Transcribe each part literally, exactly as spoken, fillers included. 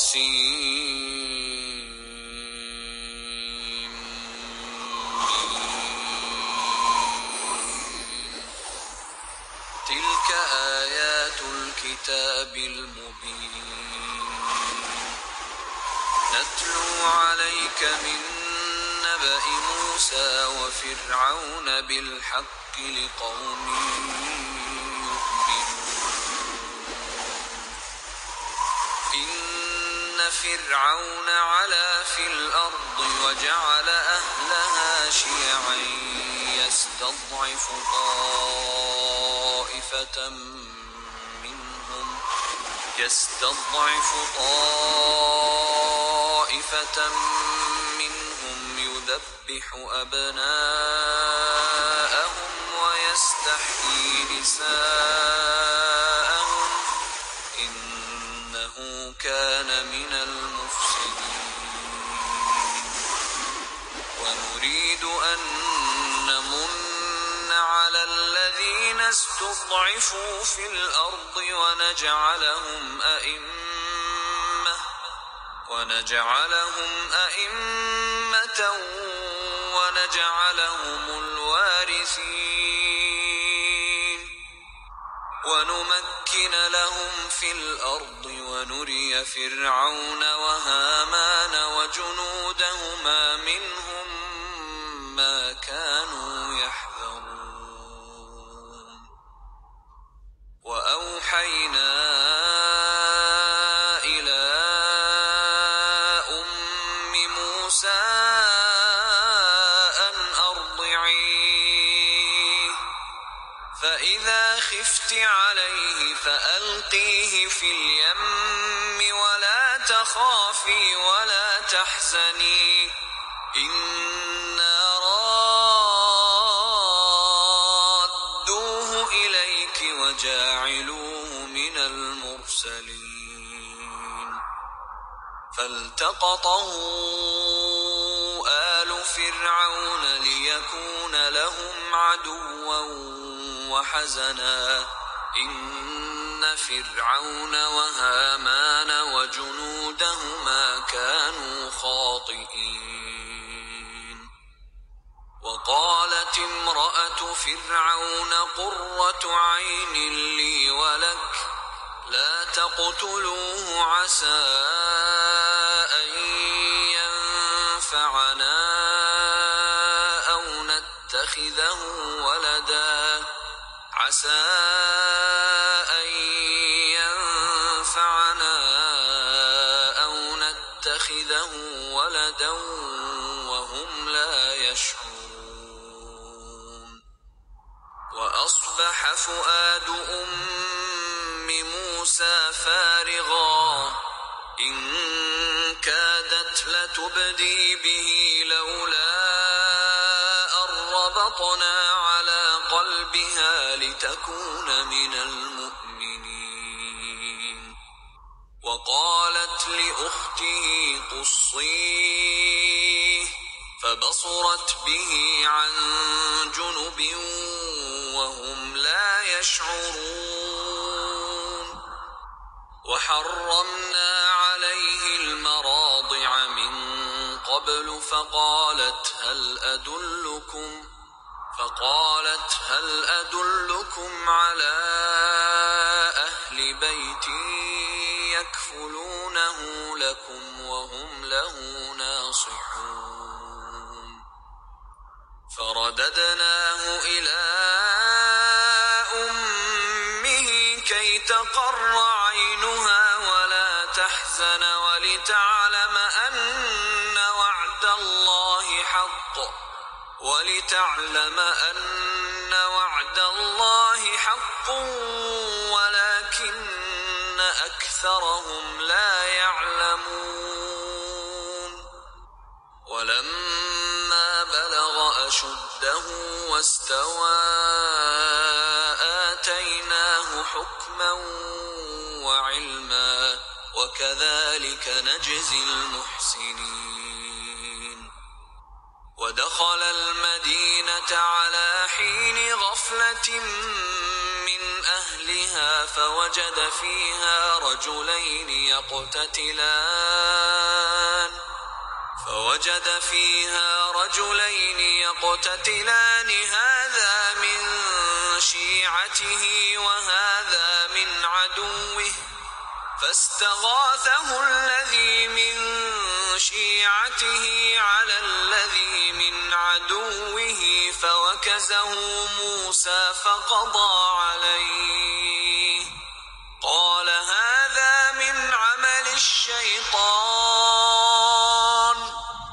سين. تلك آيات الكتاب المبين نتلو عليك من نبأ موسى وفرعون بالحق لقوم إن فرعون علا في الأرض وجعل أهلها شيعا يستضعف طائفة منهم يستضعف طائفة منهم يذبح أبناءهم ويستحيي نساءهم إنه كان من المفسدين. ونريد أن نمن على الذين استضعفوا في الأرض ونجعلهم أئمة ونجعلهم أئمة ونجعلهم الوارثين ونمكن لهم في الأرض ونري فرعون وهامان وجنودهما منهم ما كانوا يحذرون. وأوحينا إلى أم موسى أن أرضعيه فإذا خفت عليه فألقيه في اليم ولا تخافي ولا تحزني إنا رادوه إليك وجاعلوه من المرسلين. فالتقطه آل فرعون ليكون لهم عدوا وحزنا إن فرعون وهامان وجنودهما كانوا خاطئين. وقالت امرأة فرعون قرة عين لي ولك لا تقتلوه عسى أن ينفعنا أو نتخذه ولدا عسى أن ينفعنا أو نتخذه ولدا وهم لا يشعرون. وأصبح فؤاد أم موسى فارغا إن كادت لتبدي به لولا أن ربطنا على قلبها لتكون من المؤمنين. وقالت لأخته قصيه فبصرت به عن جنب وهم لا يشعرون. وحرمنا عليه المراضع من قبل فقالت هل أدلكم فقالت هل أدلكم على أهل بيت يكفلونه لكم وهم له ناصحون. فرددناه إلى أمه كي تقر عينها ولا تحزن ولتعلم أن وعد الله حق ولتعلم أن وعد الله حق ولكن أكثرهم لا يعلمون. ولما بلغ أشده واستوى آتيناه حكما وعلما وكذلك نجزي المحسنين. ودخل المدينة على حين غفلة من أهلها أهلها فوجد فيها رجلين يقتتلان فوجد فيها رجلين يقتتلان هذا من شيعته وهذا من عدوه فاستغاثه الذي من شيعته على الذي من عدوه فوكزه موسى فقضى عليه قال هذا من عمل الشيطان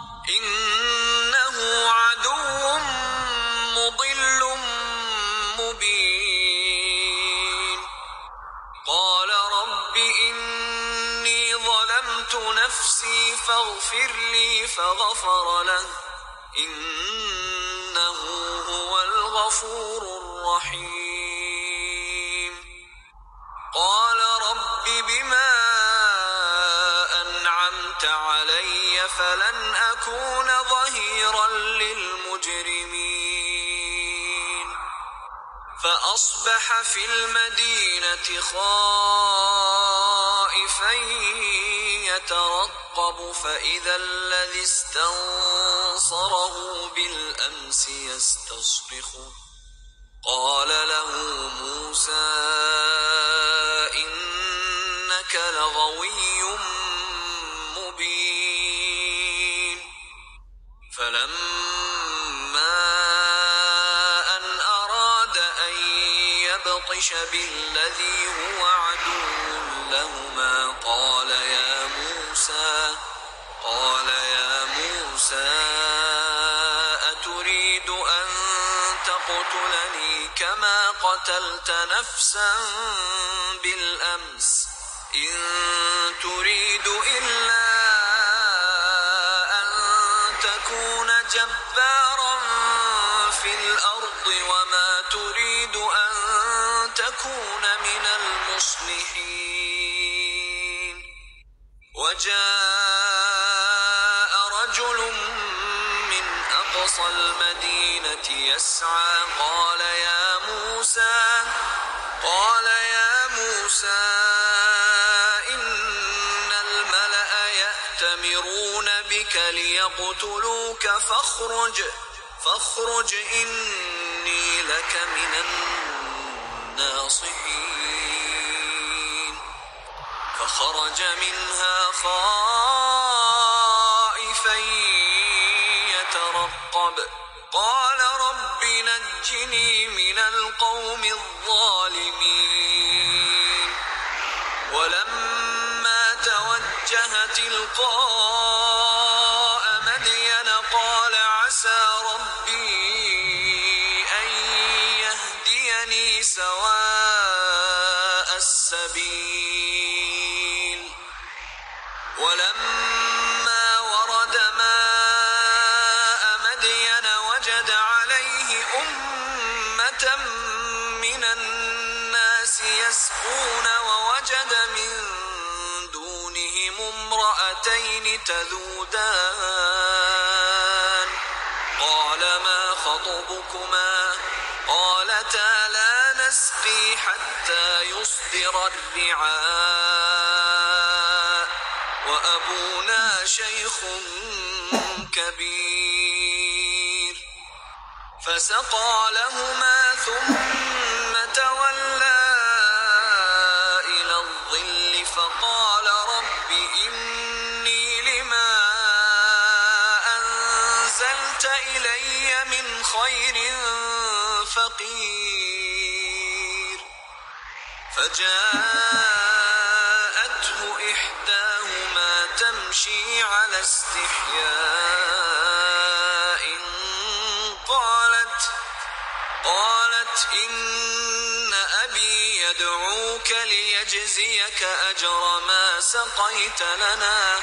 إنه عدو مضل مبين قال رب إني ظلمت نفسي فاغفر لي فغفر له إنه هو الغفور الرحيم قال رب بما أنعمت علي فلن أكون ظهيرا للمجرمين فأصبح في المدينة خائفا يترقب فإذا الذي استنصره بالأمس يستصرخه قال له موسى إنك لغوي مبين فلما أن أراد أن يبطش بالذي هو عدو لهما قال يا موسى قال يا موسى أتريد أن تقتلني كما قتلت نفسا بالأمس إن تريد إلا أن تكون جبارا في الأرض وما تريد أن تكون من المصلحين وجاء رجل من أقصى المدينة يسعى قال يا موسى قال يا موسى إن الملأ يأتمرون بك ليقتلوك فاخرج فاخرج إني لك من الناصحين فخرج منها خائفا يترقب قال رب نجني من القوم الظالمين ولما توجه تلقاء مدين قال عسى ربي أن يهديني سواء السبيل ولما ورد ماء مدين وجد عليه أمة من الناس يسقون ووجد من دونهم امرأتين تذودان قال ما خطبكما قالتا لا نسقي حتى يصدر الرعاء وأبونا شيخ كبير فسقى لهما ثم تولى إلى الظل فقال رب إني لما أنزلت إلي من خير فقير فجاءته إحداهما تمشي على استحياء قالت قالت إن أبي يدعوك ليجزيك أجر ما سقيت لنا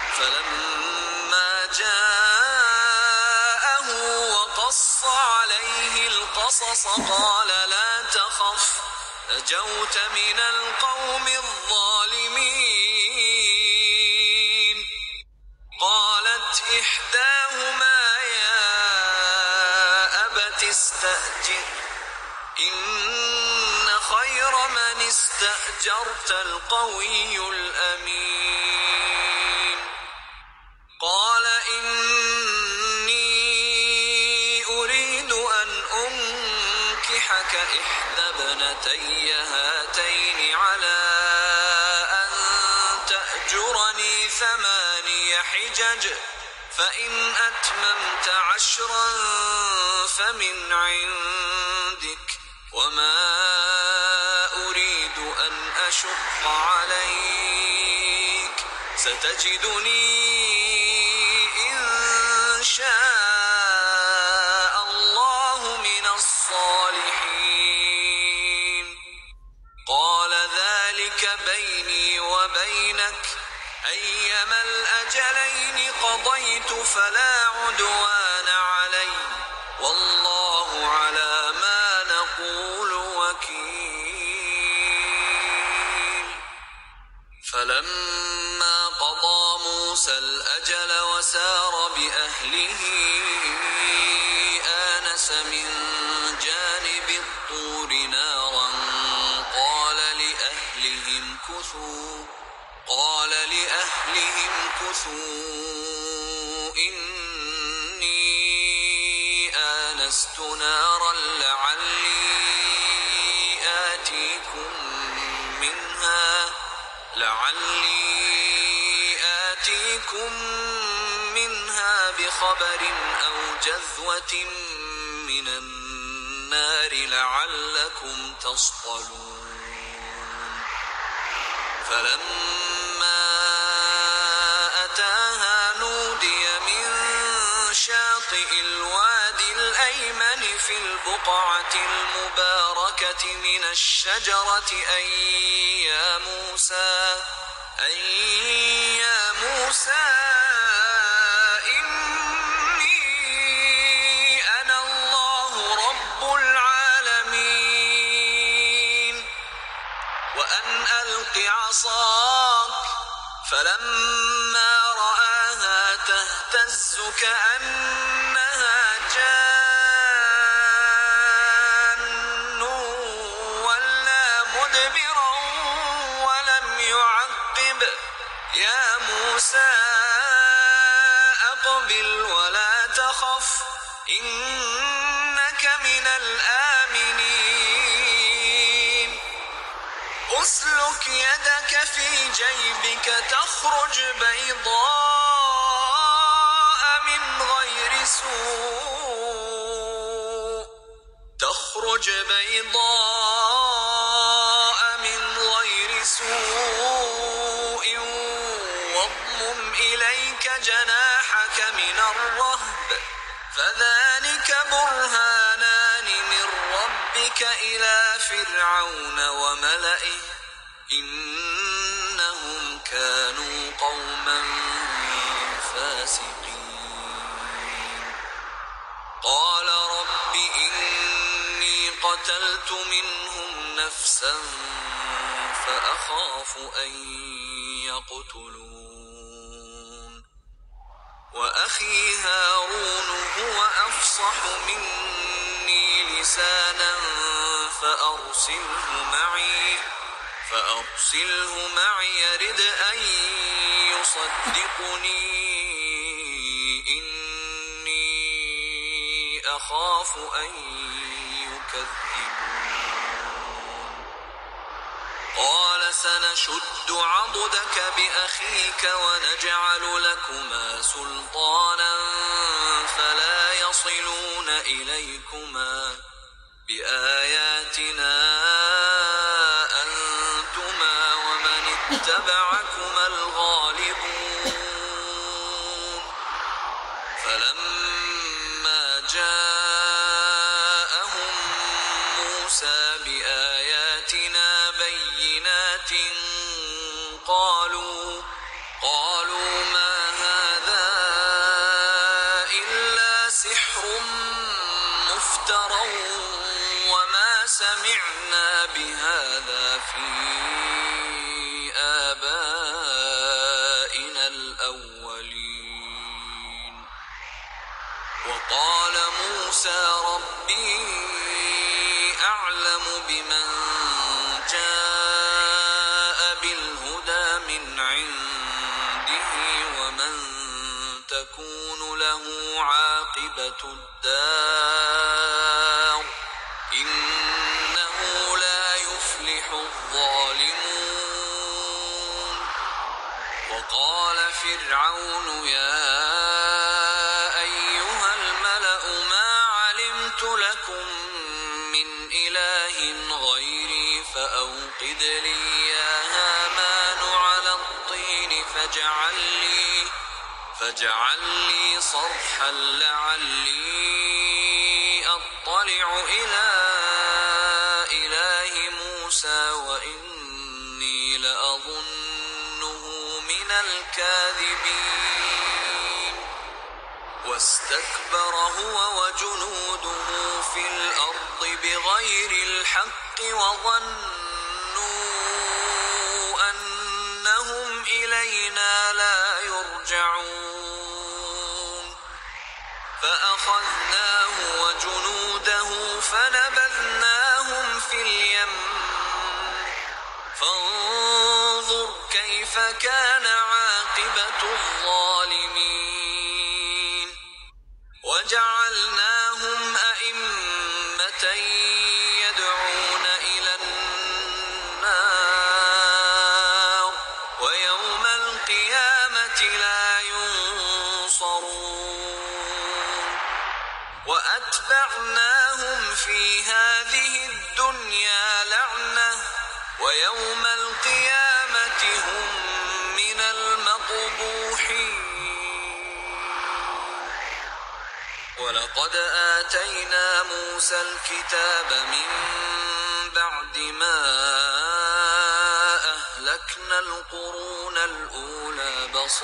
فلما جاءه وقص عليه القصص قال لا تخف نجوت من القوم الظالمين قالت إحداهما يا أبت استأجر إن خير من استأجرت القوي الأمين. قال إني أريد أن أنكحك إحدى ابنتي هاتين على أن تأجرني ثماني حجج، فإن أتممت عشرا فمن عندك، وما أريد أن أشق عليك، ستجدني إن شاء الله من الصالحين. قال ذلك بيني وبينك، أيما الأجلين قضيت فلا عدوان علي، والله على ما نقول وكيل. فلما قضى موسى الأجل وسار بأهله آنس من جانب الطور نارا قال لأهلهم كثوا قال لأهلهم كثوا إني آنست نارا لعلي آتيكم منها لعلي آتيكم منها بخبر أو جذوة من النار لعلكم تصطلون. فلما أتاها نودي من شاطئ الوادي الأيمن في البقعة المباركة من الشجرة أن يا موسى أن يا موسى إني أنا الله رب العالمين، وأن ألق عصاك. فلما رآها تهتز كأنها جان ولا مدبرا ولم يعقب. يا موسى أقبل ولا تخف إنك من الآمنين. أسلك يدك في جيبك تخرج بيضاء من غير سوء تخرج بيضاء من غير سوء واضمم إليك جناحك من الرهب فذلك برهانان من ربك إلى فرعون وملئه إنهم كانوا قوما فاسقين. قال رب إني قتلت منهم نفسا فأخاف أن يقتلون وأخي هارون هو أفصح مني لسانا فأرسله معي فأرسله معي يرد أن يصدقني إني أخاف أن يكذبون. قال سنشد عضدك بأخيك ونجعل لكما سلطانا فلا يصلون إليكما بآياتنا أنتما ومن اتبعكما الغالبون. فلما جاءهم موسى بآياتنا بينات قالوا قالوا ما هذا إلا سحر مفترى وما سمعنا بهذا في آبائنا الأولين. وقال موسى ربي أعلم بمن جاء له عاقبة الدار إنه لا يفلح الظالمون. وقال فرعون يا أيها الملأ ما علمت لكم من إله غيري فأوقد لي يا هامان على الطين فاجعل لي فاجعل لي صرحا لعلي أطلع إلى إله موسى وإني لأظنه من الكاذبين. واستكبر هو وجنوده في الأرض بغير الحق وظنوا أنهم إلينا لا يرجعون. فأخذناه وجنوده فنبذناهم في اليم فانظر كيف كان عاقبة الظالمين. وجعلناهم أئمة يدعون إلى النار ويوم القيامة لا ينصرون. وأتبعناهم في هذه الدنيا لعنة ويوم القيامة هم من المقبوحين. ولقد آتينا موسى الكتاب من بعد ما أهلكنا القرون الأولى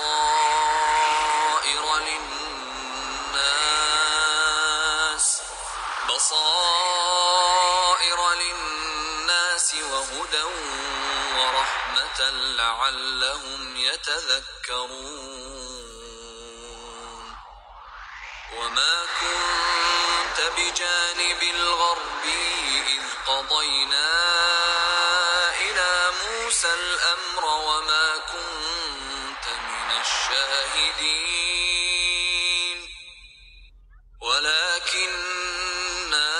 بصائر للناس بصائر للناس وهدى ورحمة لعلهم يتذكرون. وما كنت بجانب الغربي إذ قضينا إلى موسى الأمر وما كنت من الشاهدين ولكننا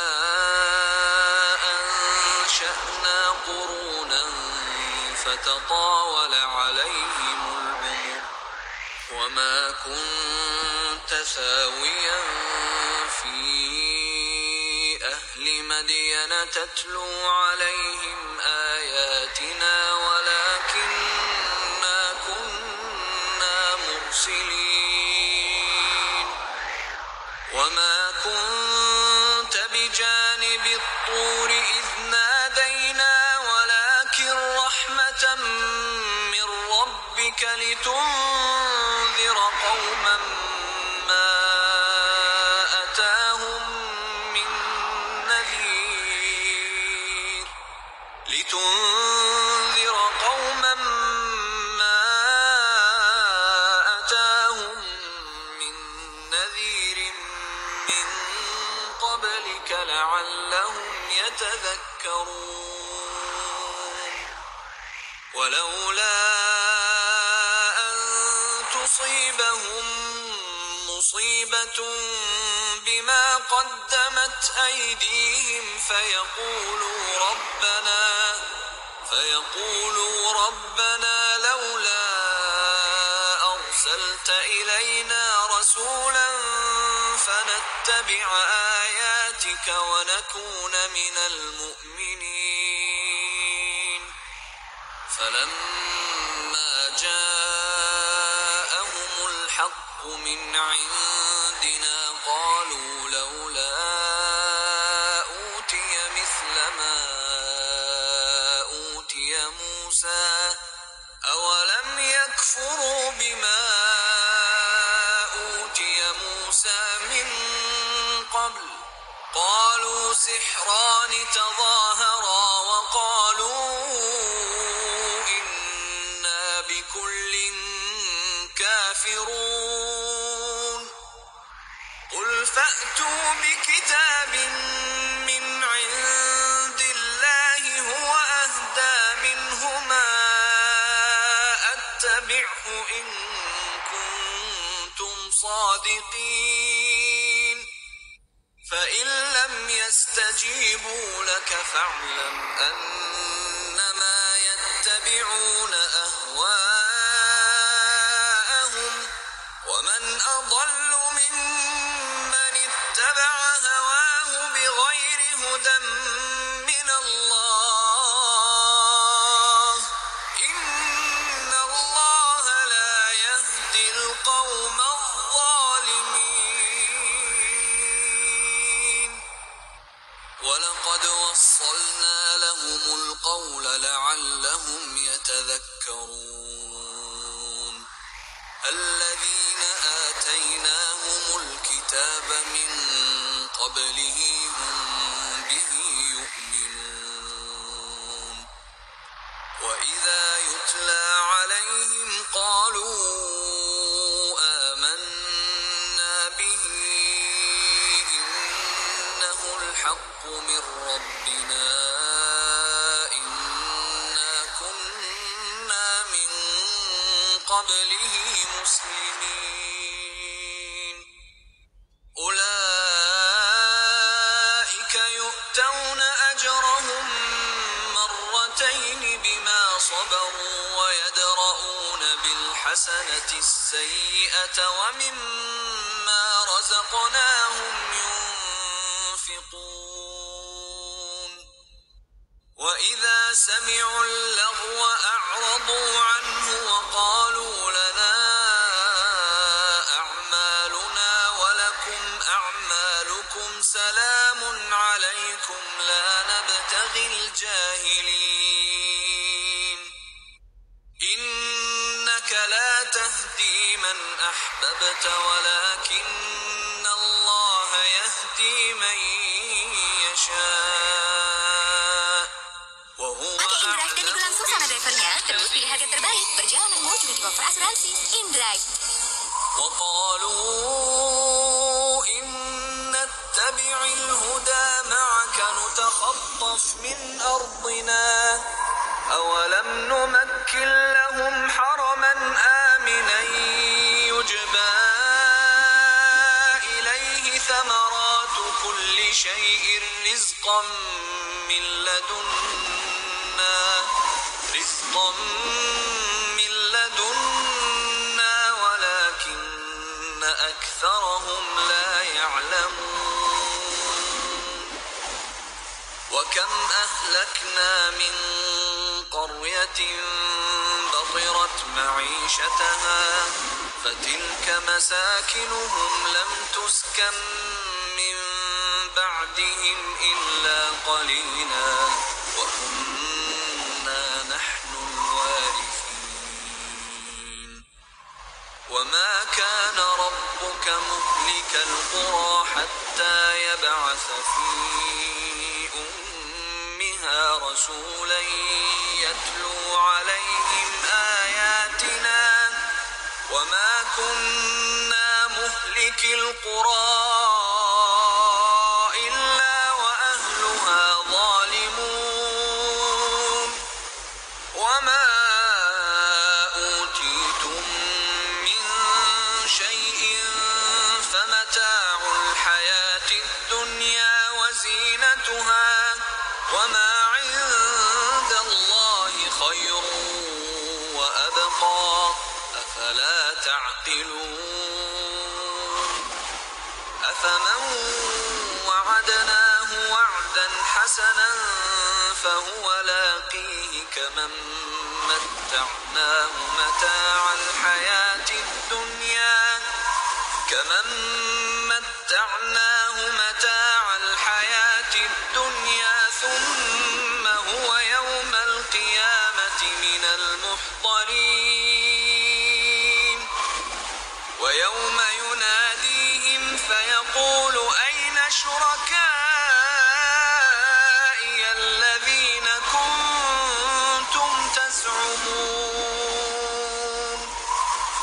أنشأنا قرونا فتطاول عليهم العمر وما كنت ثاويا في أهل مدين تتلو عليهم آياتنا ولكننا كنا مرسلين. وما كنت بجانب الطور إذ نادينا ولكن رحمة من ربك لتنذر قوما ما أتاهم من نذير لتنذر قوما ما أتاهم من نذير من قبلك لعلهم يتذكرون. ولولا أن تصيبهم مصيبة بما قدمت أيديهم فيقولوا ربنا فيقولوا ربنا لولا أرسلت إلينا رسولا فنتبع آياتك ونكون من المؤمنين. فلما جاءهم الحق من عندنا قالوا لولا أوتي مثل ما أوتي موسى أولم يكفروا بما أوتي موسى من قبل قالوا سحران تظاهرا وقالوا إنا بكل كافرون. قل فأتوا بكتاب من عند الله هو أهدى منهما أتبعه إن كنتم الصادقين فإن لم يستجيبوا لك فاعلم أنما يتبعون أهواءهم ومن أضل ممن اتبع هواه بغير هدى من الله إن الله لا يهدي القوم الظالمين ولقد وصلنا لهم القول لعلهم يتذكرون الذين آتيناهم الكتاب من قبله هم به يؤمنون وإذا يتلى عليهم قالوا آمنا به إنه الحق من ربنا إنا كنا من قبله مسلمين أولئك يؤتون أجرهم مرتين بما صبروا ويدرؤون بالحسنة السيئة ومما رزقناهم ينفقون وإذا سمعوا اللغو أعرضوا عنه وقالوا لنا أعمالنا ولكم أعمالكم سلام عليكم لا نبتغي الجاهلين إنك لا تهدي من أحببت ولكن الله يهدي من يشاء وهو Pakai InDrive dan langsung sama drivernya, terus pilih harga terbaik. Perjalananmu juga di cover asuransi InDrive. وقالوا إن نتبع الهدى معك نتخطف من أرضنا أولم نمكن لهم حرما آمنا يجبى إليه ثمرات كل شيء رزقا من لدنا رزقا من لدنا ولكن أكثرهم لا يعلمون وكم أهلكنا من قرية بطرت معيشتها فتلك مساكنهم لم تسكن من بعدهم إلا قليلا وكنا نحن الوارثين وما كان ربك مهلك القرى حتى يبعث في أمها رسولا يتلو عليهم آياتنا وما كنا مهلك القرى إلا وأهلها ظالمون وما أوتيتم من شيء فمتاع الحياة الدنيا وزينتها وما عند الله خير وأبقى أفلا تعقلون أفمن وعدناه وعدا حسنا فهو لاقيه كمن متعناه متاع الحياة الدنيا كمن متعناه متاع الحياة الدنيا ثم هو يوم القيامة من المحضرين ويوم يناديهم فيقول أين شركائي الذين كنتم تزعمون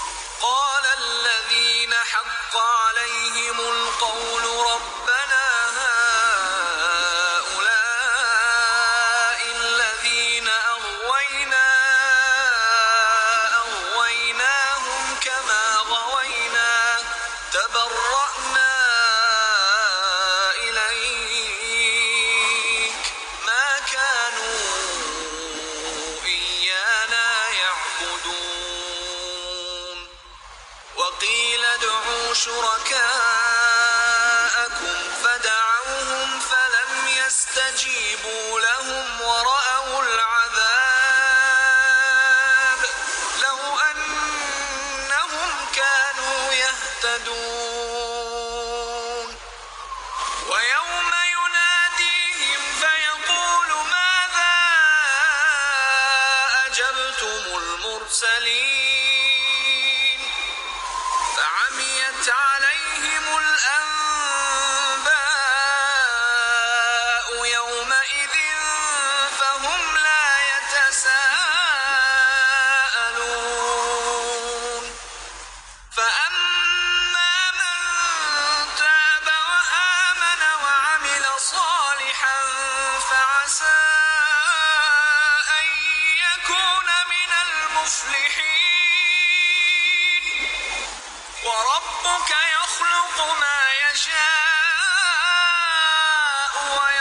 قتلتم المرسلين فعميت عليهم الأنباء يومئذ فهم لا يتساءلون فأما من تاب وآمن وعمل صالحا فعسى أن يكون من المفلحين وربك يخلق ما يشاء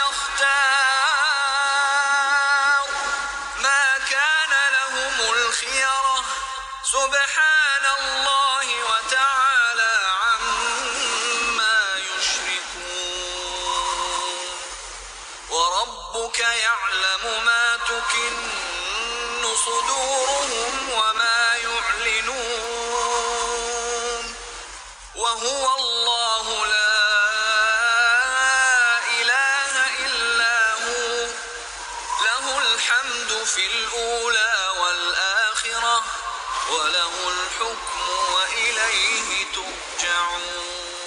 ويختار ما كان لهم الخيرة سبحان الله وتعالى عما يشركون وربك يعلم ما تكن صدورهم وما يعلنون وهو الله لا إله إلا هو له الحمد في الأولى والآخرة وله الحكم وإليه ترجعون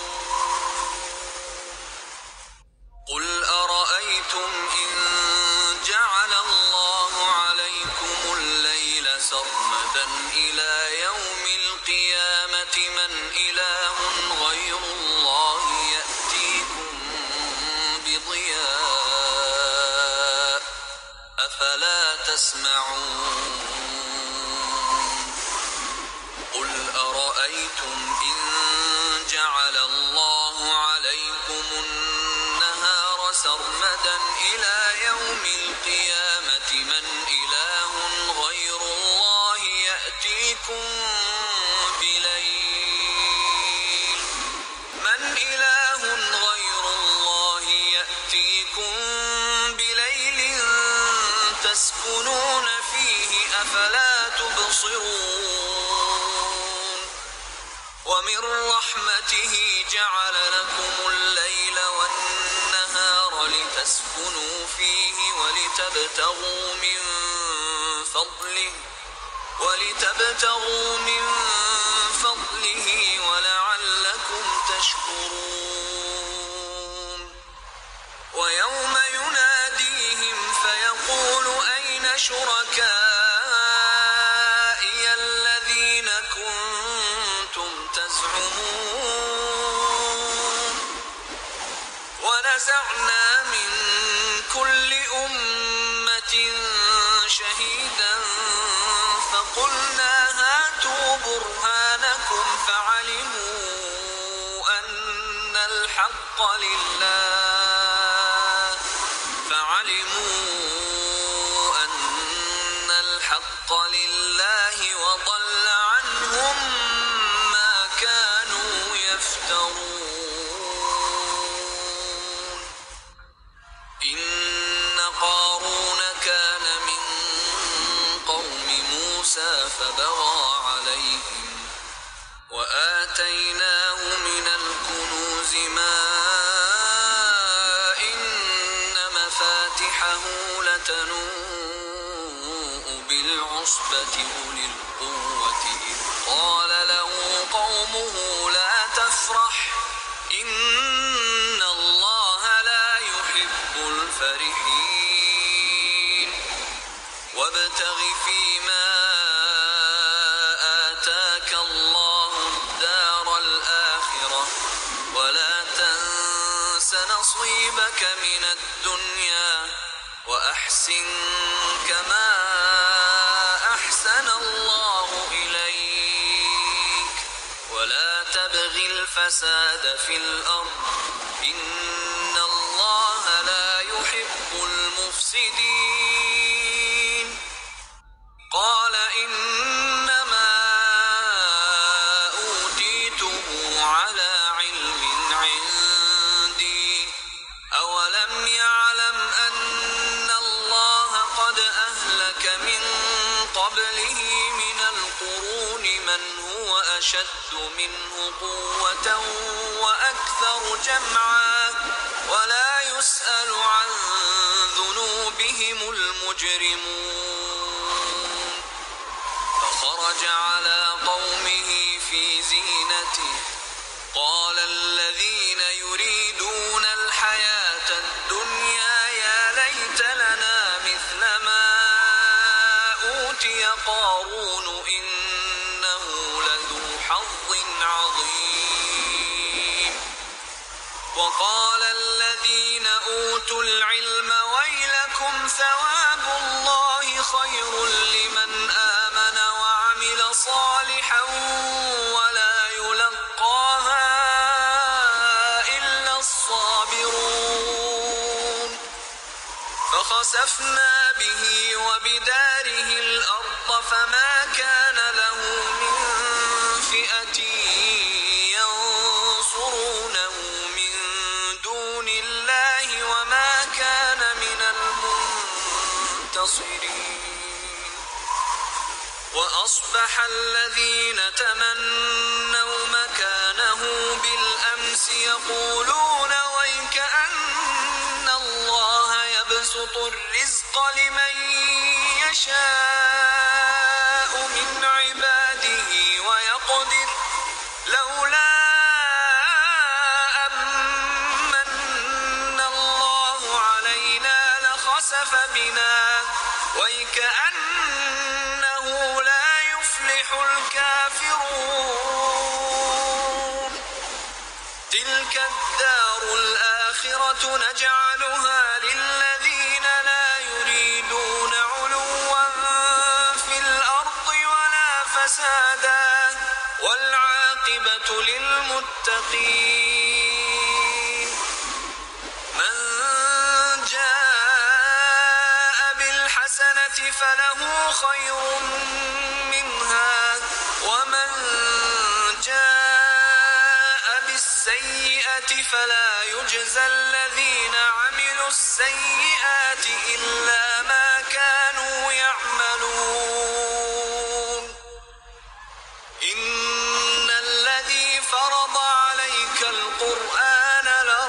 قل أرأيتم إن جعل الله عليكم الليل سرمدا إلى يوم القيامة من إله غير الله يأتيكم بضياء أفلا تسمعون قل أرأيتم إن جعل الله عليكم النهار سرمدا إلى يوم القيامة من إله غير الله يأتيكم بليل من إله غير الله يأتيكم بليل تسكنون فيه أفلا تبصرون ومن رحمته جعل لكم الليل والنهار لتسكنوا فيه ولتبتغوا من فضله ولتبتغوا من فضله ولعلكم تشكرون ويوم يناديهم فيقول أين شركائي الذين كنتم تزعمون ونزعنا من كل أمة شهيدا فقلنا هاتوا برهانكم فعلموا أن الحق لله فعلموا أن الحق لله وضل عنهم ما كانوا يفترون إن قارون كان من قوم موسى فبغى عليهم وآتيناه من الكنوز ما إن مفاتحه لتنوء بالعصبة أولي القوة إذ قال له قومه لا تفرح إن الله لا يحب الفرحين وابتغ فيما آتاك الله الدار الآخرة ولا تنس نصيبك من الدنيا وأحسن كما أحسن الله إليك ولا تبغ الفساد في الأرض إن الله لا يحب المفسدين قال إنما أوتيته على علم عندي أولم يعلم أن الله قد أهلك من قبله من القرون من هو أشد منه قوة وأكثر جمعا ولا يسأل عن ذنوبهم المجرمون خرج على قومه في زينته قال الذين يريدون الحياة الدنيا يا ليت لنا مثل ما أوتي قارون إنه لذو حظ عظيم وقال الذين أوتوا العلم ويلكم ثواب الله خير لمن آمن وعمل صالحا ولا يلقاها إلا الصابرون فخسفنا به وبداره الأرض فما كان له من فئة ينصرونه من دون الله وما كان من المنتصرين وأصبح الذين تمنوا مكانه بالأمس يقولون ويك أن الله يبسط الرزق لمن يشاء من عباده ويقدر لولا أمن الله علينا لخسف بنا ويكأنه لا يفلح الكافرون تلك الدار الآخرة نجعلها للذين لا يريدون علوا في الأرض ولا فسادا والعاقبة للمتقين من جاء بالحسنة فله خير منها ومن جاء بالسيئة فلا يجزى الذين عملوا السيئات إلا ما كانوا يعملون إن الذي فرض عليك القرآن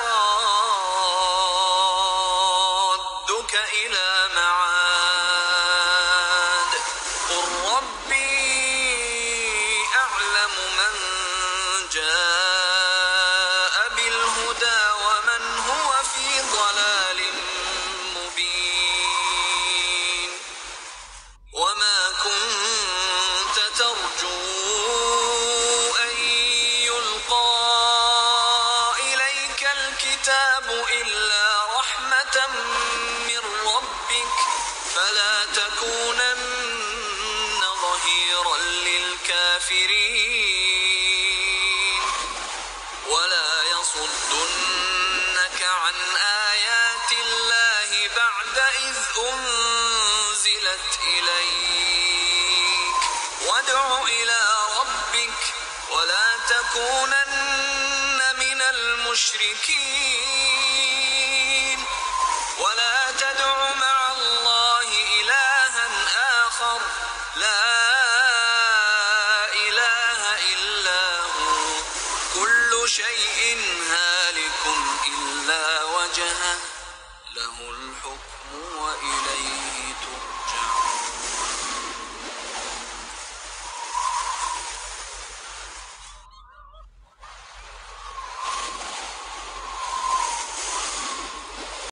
لرادك إلى معاد قل ربي أعلم من جاء بالهدى ومن هو في ضلال مبين وما كنت ترجو أن يلقى إليك الكتاب إلا رحمة من ربك فلا تكونن ظهيرا للكافرين ولا يصدنك عن آيات الله بعد إذ أنزلت إليك وادع إلى ربك ولا تكونن من المشركين ولا تدع مع الله إلها آخر لا إله إلا هو كل شيء هالك إلا وجهه له الحكم وإليه ترجعون